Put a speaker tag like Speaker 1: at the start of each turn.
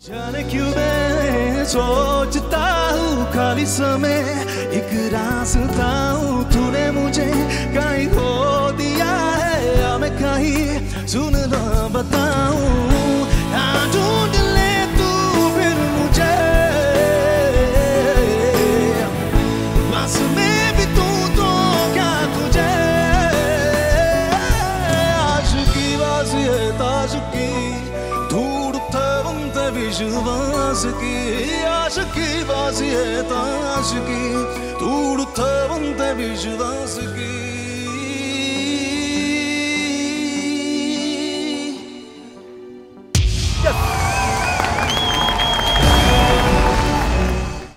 Speaker 1: जाने क्यों मैं सोचता हूँ खाली समय एक रास्ता हूँ, तूने मुझे कहीं खो दिया है या मैं कहीं सुन ना बताऊँ। हाँ ढूंढ ले तू फिर मुझे, बस में भी तू तो क्या तुझे, आशिकी बाजी है ताजुकी विश्वास की, आशिकी बाजी है ताश की, तूड़ते बनते विश्वास की।